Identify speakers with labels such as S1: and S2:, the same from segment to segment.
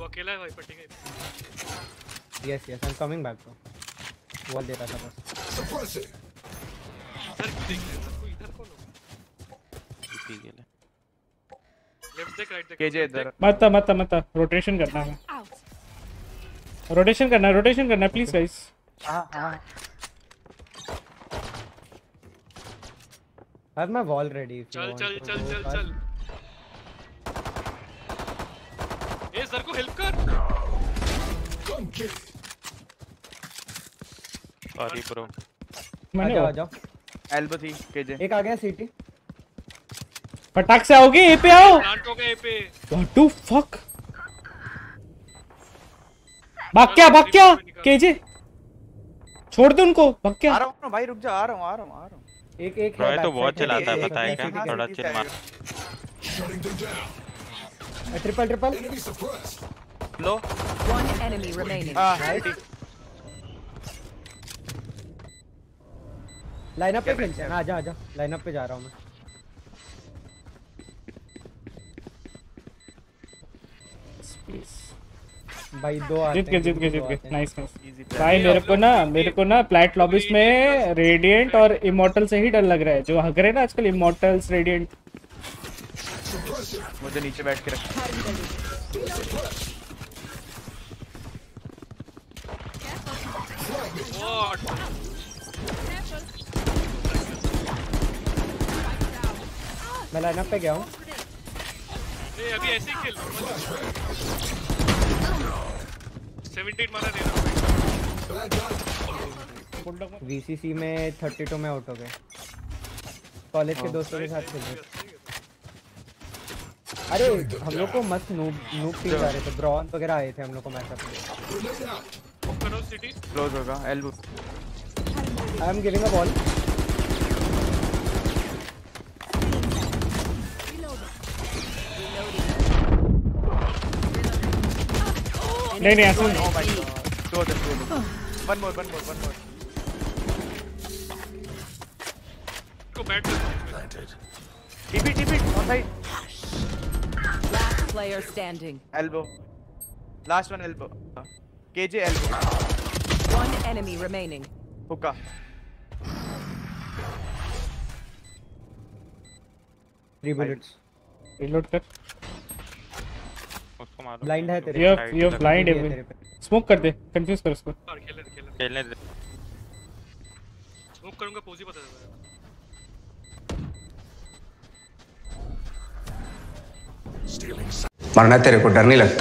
S1: अकेला है भाई पट्टी का।
S2: Yes, I am coming back bro. Wall दे रहा था बस।
S1: इधर क्यों देख रहे हो? सबको इधर कौन हो?
S3: ठीक है।
S1: लेफ्ट देख राइट देख।
S4: केजे इधर।
S5: मत रोटेशन करना है। रोटेशन करना प्लीज गाइस।
S4: हां
S2: हैव माय वॉल रेडी।
S1: चल ए सर को हेल्प कर।
S3: Sorry bro.
S5: मैंने
S2: आ जाओ।
S4: एल्बो थी केजे।
S2: एक आ गया सीटी।
S5: फटाक से आओगे ए पे आओ।
S1: प्लांट हो गया ए पे।
S5: What to fuck. भाग क्या केजे छोड़ दे उनको। भाग क्या।
S4: आ रहा हूं भाई रुक जा। आ रहा हूं
S2: एक
S3: भाई तो बहुत चलाता है पता है क्या। थोड़ा चिल मार।
S2: ट्रिपल
S4: लो।
S6: One enemy remaining.
S2: लाइनअप पे खेलते हैं। आजा लाइनअप पे जा रहा हूं मैं। भाई दो आते हैं।
S5: जीत गए नाइस भाई। मेरे को ना प्लैट लॉबीज में रेडिएंट और इमॉर्टल से ही डर लग रहा है। जो हग रहे हैं ना आजकल इमॉर्टल्स रेडिएंट।
S4: मुझे नीचे बैठ के रख।
S2: मैं लाइनअप पे गया हूं।
S1: ए अभी ऐसे ही खेल। 17 मारा देना।
S2: वीसीसी में 32 में आउट हो गए। कॉलेज के दोस्तों के साथ खेल रहे। अरे हम लोग को मस्त नूब टीम आ रहे थे। ब्रॉन्ज वगैरह आए थे हम लोग को मैचअप में।
S1: करो सिटी
S4: क्लोज होगा elbow.
S2: I am giving a ball.
S5: नहीं ऐसा नहीं।
S4: Oh my god. One more.
S1: को bat
S4: TP on side.
S6: Last player standing.
S4: Elbow. Last one elbow. KJ elbow.
S6: One enemy remaining.
S4: हुक्का।
S2: बुलेट्स
S5: रीलोड कर।
S3: उसको मारो।
S2: Blind है तेरे।
S5: ये ब्लाइंड है। स्मोक कर दे। कंफ्यूज कर उसको।
S3: खेलने दे।
S1: स्मोक करूंगा पोजी बता दे।
S7: मरना तेरे को डर नहीं लगता?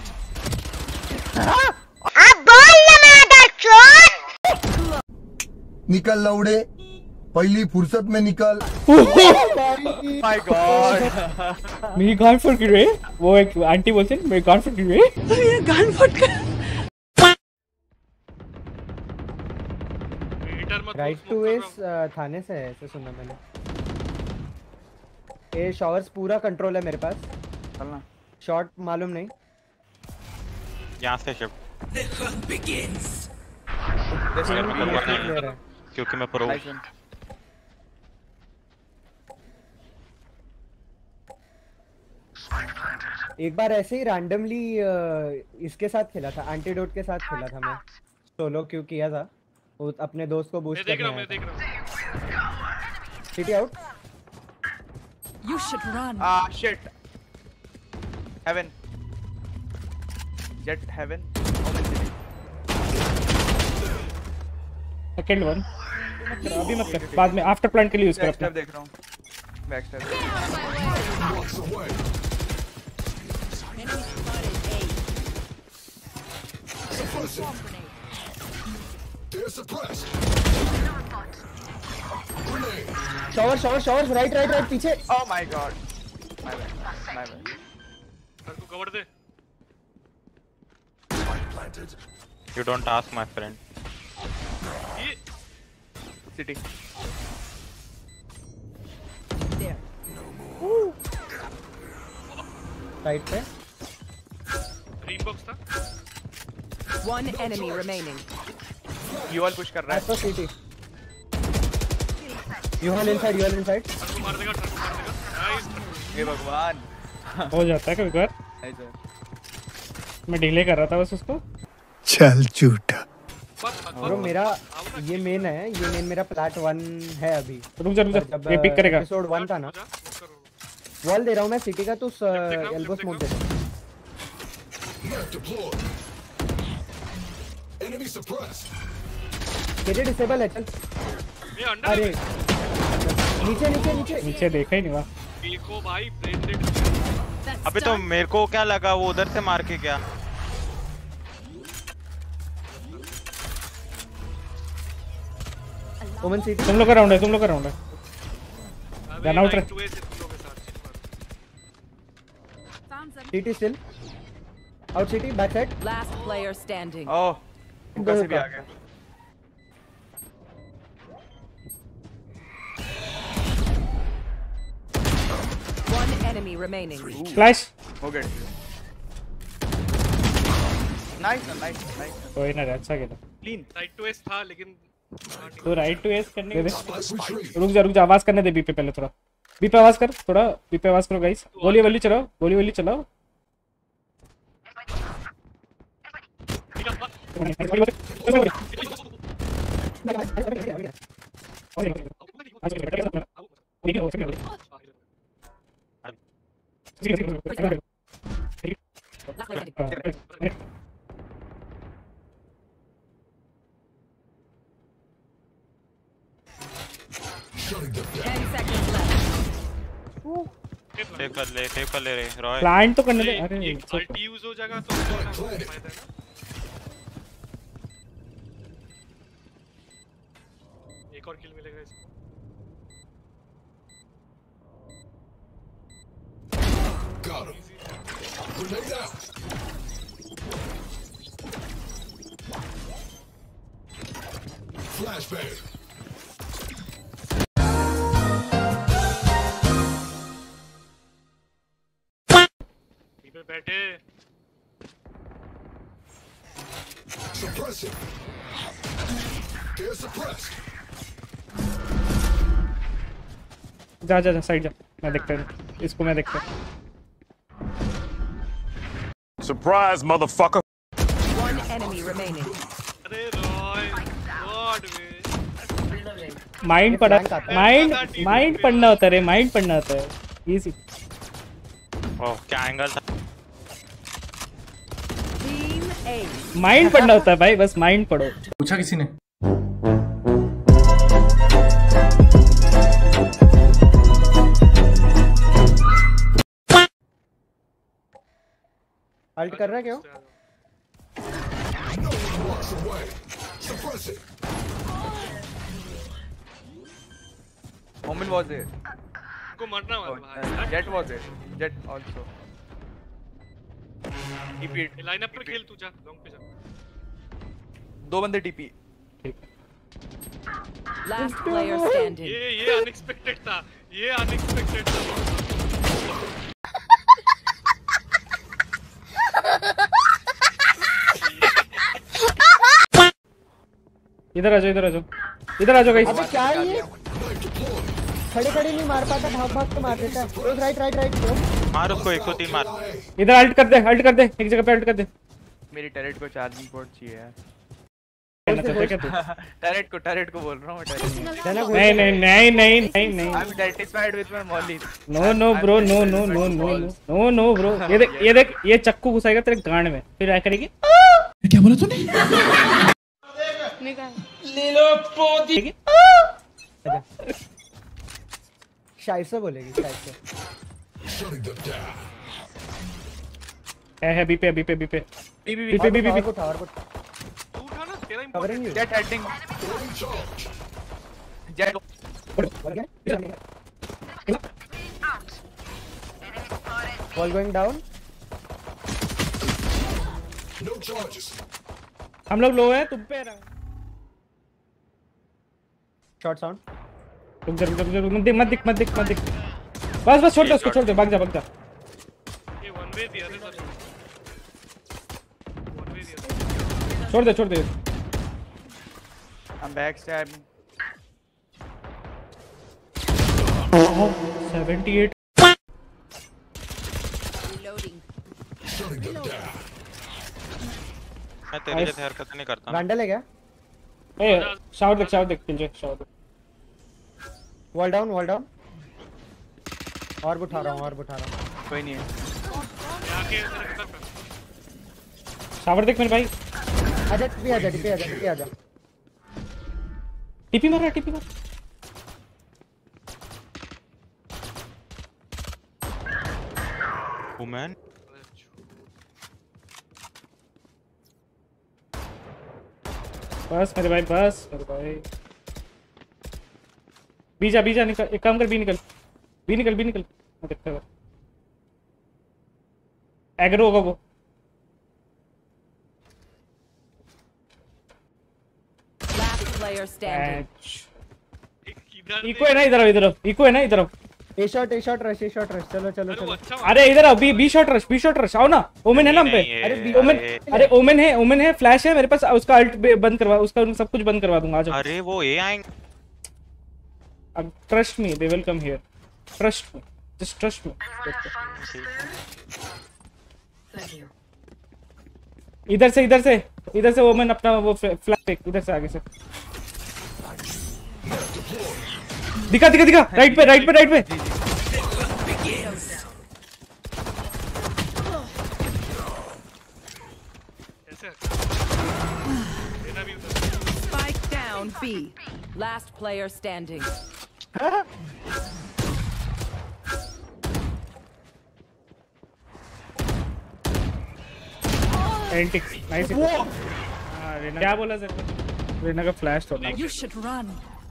S8: निकल लौड़े पहली फुर्सत में निकल।
S4: My god.
S5: मेरी गान फट गई। वो एक आंटी बोलते हैं मेरी गान फट गई। ये गान फट गई।
S2: राइट टू इस थाने से है ऐसे सुना मैंने। ये शॉवर्स पूरा कंट्रोल है मेरे पास।
S4: चलना।
S2: शॉट मालूम नहीं।
S3: यहाँ से शिफ्ट। क्योंकि मैं प्रो।
S2: एक बार ऐसे ही रैंडमली इसके साथ खेला था। एंटीडोट के साथ खेला था मैं। सोलो क्यों किया था। वो अपने दोस्त को बूस्ट करने आया था।
S1: मैं देख रहा हूं।
S2: City out.
S6: You should run.
S4: Shit. Heaven. Jet heaven.
S5: Second one. अभी मत कर। बाद में आफ्टर प्लांट के लिए यूज कर अपना।
S4: देख रहा हूं। Back step.
S2: शॉवर राइट पीछे।
S4: Oh my god. My bad.
S1: Sir को कवर दे।
S3: You don't ask my friend.
S4: City.
S6: There.
S2: Right पे।
S1: ग्रीन बॉक्स था।
S6: One enemy remaining.
S4: You all push कर रहा है।
S2: तो city. You all inside.
S1: Sir को मार देगा। नाइस।
S4: हे भगवान।
S5: हो जाता है कभी बार। मैं डिले कर रहा था बस उसको।
S8: चल झूठा।
S2: ब्रो मेरा ये मेन है, ये मेन मेरा प्लाट 1 है अभी।
S5: रुक जा
S2: जब
S5: ये पिक करेगा।
S2: एपिसोड 1 था ना, वॉल दे रहा हूं मैं सिटी का, तू एल्बो स्मोक दे दे। केजे डिसेबल है, चल।
S1: ये अंडर
S2: अरे नीचे नीचे नीचे
S5: नीचे देखा ही नहीं वहाँ।
S1: देखो भाई ब्रेसलेट।
S3: अबे तो मेरे को क्या लगा वो उधर से मार के क्या?
S2: ओमन सिटी
S5: तुम लोग का राउंड है, तुम लोग का राउंड है। Run out रे।
S2: City still out, city back side.
S6: Last player standing.
S4: ओह उनका से भी आ गया।
S6: One enemy remaining.
S5: फ्लैश
S4: हो गया। नाइस नाइस नाइस
S5: कोई ना, अच्छा खेला।
S4: क्लीन।
S1: राइट टू एस था लेकिन
S5: तो राइट टू एस करने के दे। रुक जा आवाज करने दे बी पे पहले थोड़ा। बी पे आवाज कर थोड़ा, बी पे आवाज करो गाइस। गोली चलाओ, गोली चलाओ।
S3: सेव कर ले रे रॉय।
S5: प्लांट तो करने दे। अरे
S1: अल्टी यूज हो जाएगा तो फायदा है ना। एक और किल मिलेगा इसको। पे बैठे
S5: जा साइड जा, मैं देखता हूँ इसको, मैं देखता हूँ।
S7: Surprise, motherfucker!
S6: One enemy remaining.
S1: अरे रॉय गॉड वे
S5: माइंड पढ़ना होता है रे, माइंड पढ़ना होता है। इजी।
S3: ओह क्या एंगल था।
S6: Team A.
S5: माइंड पढ़ना होता है भाई, बस माइंड पढ़ो।
S9: पूछा किसी ने?
S2: अल्ट कर रहा है क्या?
S4: Omen was there.
S1: को मरना मत भाई।
S4: Jet was there. Jet also. TP.
S1: Line up पे खेल तू, जा लॉन्ग पे जा।
S4: दो बंदे TP.
S6: Last player standing.
S1: ये अनएक्सपेक्टेड था, ये अनएक्सपेक्टेड था।
S5: इधर आ जाओ गाइस।
S2: अबे क्या है ये? खड़े नहीं मार पाता, भाग के मार देता है। राइट
S3: मार उसको 103 मार।
S5: इधर अल्ट कर दे, एक जगह पे अल्ट कर दे।
S4: मेरी टैरेट को चार्जिंग पोर्ट चाहिए यार।
S5: कहना चाहता है क्या तू?
S4: टैरेट को बोल रहा हूँ मैं।
S5: नहीं।
S4: I'm satisfied with my molly.
S5: No bro, no bro. ये देख ये चक्कू घुसाएगा तेरे गांड में, फिर क्या करेगी?
S9: क्या बोला तूने?
S2: शायसे बोलेगी, शायसे।
S5: है बी पे।
S4: बी
S2: टावर को
S1: तू उठा ना, तेरा
S2: covering you.
S4: Jet heading jet
S2: ball going down.
S5: हम लोग लो है, तुम पे रहा।
S2: Shot sound.
S5: रुक जा, मत दिख। बस छोड़ दे उसको, छोड़ दे, भाग जा।
S1: ये वन वे दिया रे सर। वन वे दिया।
S5: छोड़ दे।
S4: I'm backstabbing.
S5: 78।
S6: Reloading.
S3: मैं तेरी जैसी हरकत नहीं करता ना।
S2: वैंडल है क्या?
S5: ए शावर देख किल शावर।
S2: वॉल डाउन और उठा रहा हूँ
S4: कोई नहीं है।
S1: जाके तेरे घर पे
S5: शावर देख मेरे भाई।
S2: आजा टीपी आजा
S5: टीपी मार
S3: वुमेन
S5: बस मेरे भाई बीजा निकल। एक काम कर बी निकल मैं देखता हूँ एग्रो होगा वो।
S6: Last player standing.
S1: किधर
S5: इको है ना इधर।
S2: ए शॉट रश चलो
S1: अच्छा
S5: अरे इधर आओ बी शॉट रश आओ ना। ओमेन है ना हम पे। अरे ओमेन है फ्लैश है मेरे पास। उसका अल्ट बंद करवा, उसका सब कुछ बंद करवा दूंगा। आ जाओ।
S3: अरे वो ए आएंगे।
S5: अब trust me they will come here. Trust me just trust me. इधर से ओमेन अपना वो फ्लैश फेंक। इधर से आगे से दिखा राइट पे
S1: ऐसे लेना भी उधर
S6: Spike down B. Last player standing.
S5: एंटिक नाइस। रेना क्या बोला सर? रेना का फ्लैश तोड़ना।
S6: You should run.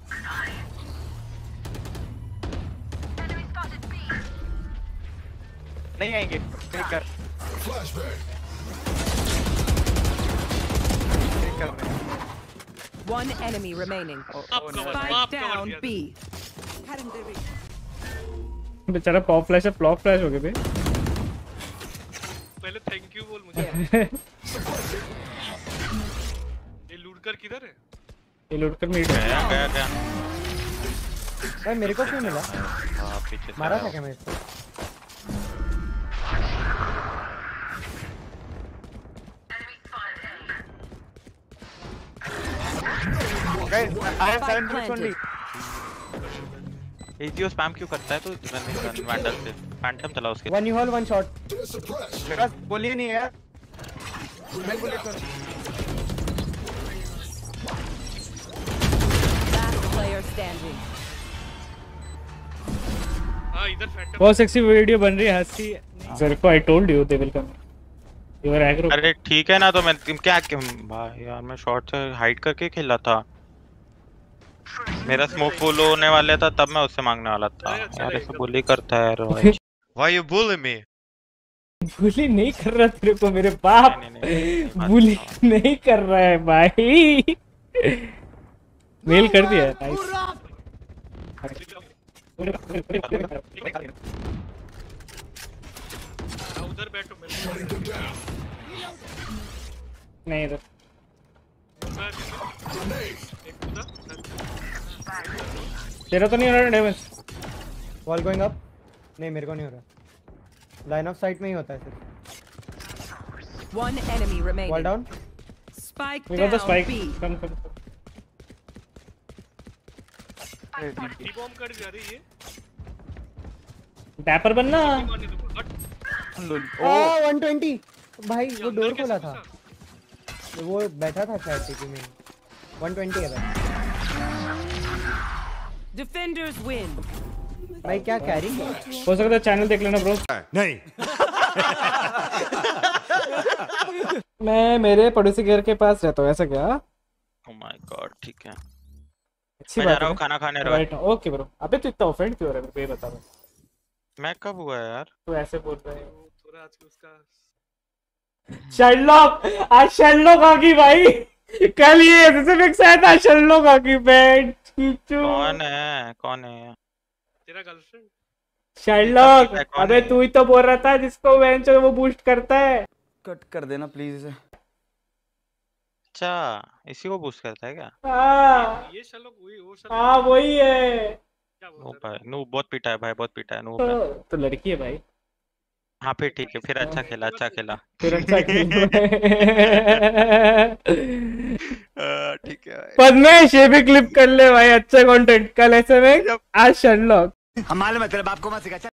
S4: नहीं आएंगे। ठीक कर।
S6: One enemy remaining. Spike down B.
S5: बेचारा पॉप फ्लैश है, फ्लॉप फ्लैश हो गए बे।
S1: पहले थैंक यू बोल मुझे। ये लूटकर किधर है?
S5: ये लूटकर मीट
S3: गया
S2: भाई मेरे को क्यों मिला?
S3: पीछे
S2: मारा था क्या मैं इसको?
S4: Guys, I have 7 minutes only.
S3: एजीओ स्पैम क्यों करता है? तो वैंडल से फैंटम चला उसके।
S2: One you whole one shot.
S4: बस बोलिए नहीं यार।
S6: Last player standing.
S1: हां इधर फैंटम
S5: बहुत सेक्सी वीडियो बन रही है हंसी। सर को I told you they will come. You are aggro.
S3: अरे ठीक है ना, तो मैं क्या भाई यार मैं शॉर्ट से हाइड करके खेला था। मेरा स्मोक फुल होने वाला था तब मैं उससे मांगने वाला था। यार ऐसे बुली करता है यार भाई।
S10: Why you bully me?
S5: बुली नहीं कर रहा तेरे को मेरे बाप। बुली नहीं कर रहा है भाई। मेल कर दिया नाइस।
S1: उधर बैठो मेरे
S5: नहीं इधर
S1: एक उधर
S5: तेरा तो नहीं हो रहा डैमेज।
S2: Wall going up. नहीं मेरे को नहीं हो रहा। लाइन ऑफ साइट में ही होता है सिर्फ।
S6: One enemy remaining.
S2: Wall down.
S6: Spike
S5: We got the
S6: down
S5: spike.
S6: B.
S5: Come.
S1: D bomb कर जा रही है।
S5: डैपर बनना।
S1: मारने दो हट।
S2: ओह 120 भाई वो डोर खोला था। वो बैठा था शायद टीपी में। 120 है भाई।
S6: Defenders win.
S2: भाई क्या कैरी?
S5: हो सकता है चैनल देख लेना ब्रो।
S10: नहीं।
S5: मैं मेरे पड़ोसी घर के पास रहता हूँ। ऐसा क्या?
S3: ओह माय गॉड ठीक है।
S5: अच्छी
S3: मैं जा
S5: बात
S3: रहा
S5: है।
S3: हूँ खाना खाने।
S5: Right okay bro. अबे तू इतना ऑफेंड क्यों हो रहा है मेरे को ये बता।
S3: मैं कब हुआ यार?
S5: तू ऐसे बोल रहा है।
S1: थोड़ा आज उसका
S5: शर्लॉक आज शर्लॉक आ गई भाई। कल ये स्पेसिफिक्स आया था शर्लॉक आ गई बेड।
S3: कौन है
S1: तेरा गर्लफ्रेंड?
S5: शर्लॉक अबे तू ही तो बोल रहा था जिसको वेंच वो बूस्ट करता है।
S4: कट कर देना प्लीज इसे।
S3: अच्छा इसी को बूस्ट करता है क्या?
S5: हाँ
S1: ये शालोक वो
S5: हाँ वही है।
S1: क्या
S3: नो भाई नो बहुत पीटा है भाई, बहुत पीटा है नो।
S5: तो लड़की है भाई।
S3: हाँ फिर ठीक है, फिर अच्छा खेला, अच्छा खेला।
S5: फिर अच्छा खेल
S4: ठीक है भाई।
S5: पद्मेश ये भी क्लिप कर ले भाई, अच्छा कंटेंट। कल ऐसे में आज शर्लॉक
S8: हमारे मतलब आपको मत सिखा